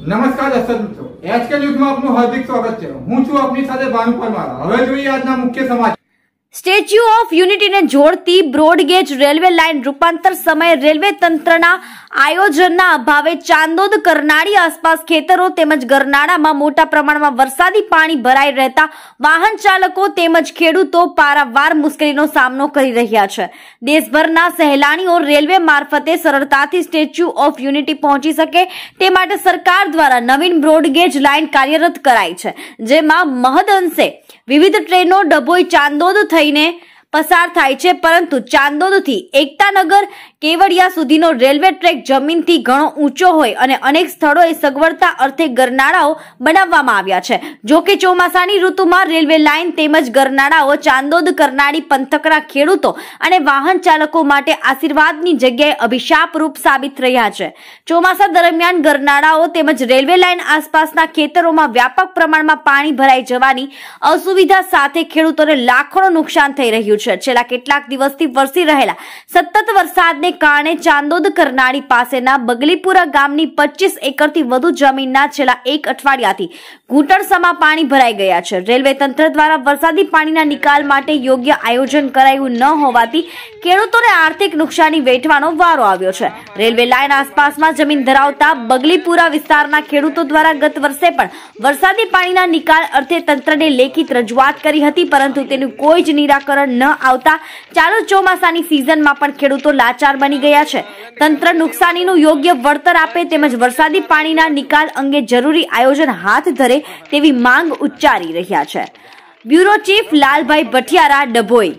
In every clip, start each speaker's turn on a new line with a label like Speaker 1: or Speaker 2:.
Speaker 1: નમસ્કાર દર્શક મિત્રો, એચકે ન્યૂઝમાં આપનું હાર્દિક સ્વાગત છે। હું છું આપની સાથે ભાનુ પરમાર। હવે જોઈએ આજના મુખ્ય સમાચાર।
Speaker 2: સ્ટેચ્યુ ઓફ યુનિટીને જોડતી બ્રોડગેજ રેલવે લાઇન રૂપાંતર સમયે રેલવે તંત્રના આયોજનના અભાવે ચાંદોદ કરનાળી આસપાસ ખેતરો તેમજ ગરનાળામાં મોટા પ્રમાણમાં વરસાદી પાણી ભરાઈ રહેતા વાહન ચાલકો તેમજ ખેડૂતો પારાવાર મુશ્કેલીનો સામનો કરી રહ્યા છે। દેશભરના સહેલાણીઓ રેલવે મારફતે સરળતાથી સ્ટેચ્યુ ઓફ યુનિટી પહોંચી શકે તે માટે સરકાર દ્વારા નવીન બ્રોડગેજ લાઇન કાર્યરત કરાઈ છે, જેમાં મહદઅંશે વિવિધ ટ્રેનો ડભોઈ ચાંદોદ થઈને પસાર થાય છે, પરંતુ ચાંદોદથી એકતાનગર કેવડિયા સુધીનો રેલવે ટ્રેક જમીનથી ઘણો ઊંચો હોય અને અનેક સ્થળોએ સગવડતા અર્થે ગરનાળાઓ બનાવવામાં આવ્યા છે। જો કે ચોમાસાની ઋતુમાં રેલવે લાઇન તેમજ ગરનાળાઓ ચાંદોદ કરનાળી પંથકના ખેડૂતો અને વાહન ચાલકો માટે આશીર્વાદની જગ્યાએ અભિશાપરૂપ સાબિત રહ્યા છે। ચોમાસા દરમિયાન ગરનાળાઓ તેમજ રેલવે લાઇન આસપાસના ખેતરોમાં વ્યાપક પ્રમાણમાં પાણી ભરાઈ જવાની અસુવિધા સાથે ખેડૂતોને લાખોનું નુકસાન થઈ રહ્યું છે। છેલ્લા કેટલાક દિવસથી વરસી રહેલા સતત વરસાદને કારણે ચાંદોદ કરનાળી પાસેના બગલીપુરા ગામની 25 એકરથી વધુ જમીનના છેલ્લા એક અઠવાડિયાથી ઘૂંટણસમાં પાણી ભરાઈ ગયા છે। રેલવે તંત્ર દ્વારા વરસાદી પાણીના નિકાલ માટે યોગ્ય આયોજન કરાયું ન હોવાથી ખેડૂતોને આર્થિક નુકસાની વેઠવાનો વારો આવ્યો છે। રેલવે લાઇન આસપાસમાં જમીન ધરાવતા બગલીપુરા વિસ્તારના ખેડૂતો દ્વારા ગત વર્ષે પણ વરસાદી પાણીના નિકાલ અર્થે તંત્રને લેખિત રજૂઆત કરી હતી, પરંતુ તેનું કોઈ જ નિરાકરણ ન આવતા ચાલુ ચોમાસાની સિઝનમાં પણ ખેડૂતો લાચાર બની ગયા છે। તંત્ર નુકસાનીનું યોગ્ય વળતર આપે તેમજ વરસાદી પાણીના નિકાલ અંગે જરૂરી આયોજન હાથ ધરે તેવી માંગ ઉચ્ચારી રહ્યા છે। Bureau chief Lalbhai Bhatiyara, Dabhoi.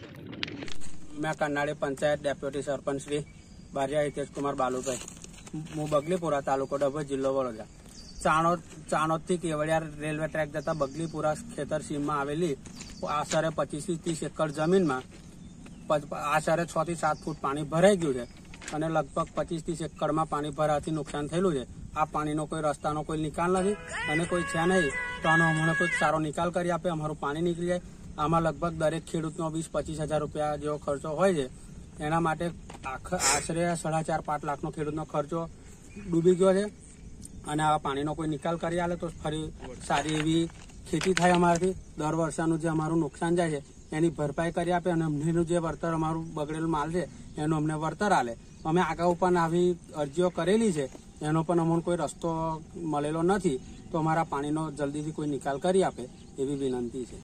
Speaker 3: मैं करनाड़ी पंचायत डेप्यूटी सरपंच श्री बारिया हितेश कुमार बालूभाई। હું બગલીપુરા તાલુકો ડભોઈ જિલ્લો વડોદરા। ચાણોદ થી કેવડિયા રેલવે ટ્રેક જતા બગલીપુરા ખેતર સીમમાં આવેલી આશરે 25 થી 30 એકર જમીનમાં આશરે 6 થી 7 ફૂટ પાણી ભરાઈ ગયું છે અને લગભગ 25-30 એકરમાં પાણી ભરાવાથી નુકસાન થયેલું છે। આ પાણીનો કોઈ રસ્તાનો કોઈ નિકાલ નથી અને કોઈ છે નહીં, તો આનો અમને કોઈ સારો નિકાલ કરી આપે, અમારું પાણી નીકળી જાય। આમાં લગભગ દરેક ખેડૂતનો 20-25 હજાર રૂપિયા જેવો ખર્ચો હોય છે। એના માટે આશરે 4.5 લાખનો ખેડૂતનો ખર્ચો ડૂબી ગયો છે અને આવા પાણીનો કોઈ નિકાલ કરી આલે તો ફરી સારી એવી ખેતી થાય અમારાથી। દર વર્ષનું જે અમારું નુકસાન જાય છે એની ભરપાઈ કરી આપે અને અમનેનું જે વળતર અમારું બગડેલું માલ છે એનું અમને વળતર આલે। અમે અગાઉ પણ આવી અરજીઓ કરેલી છે, એનો પણ અમને કોઈ રસ્તો મળેલો નથી, તો અમારા પાણીનો જલ્દીથી કોઈ નિકાલ કરી આપે એવી વિનંતી છે।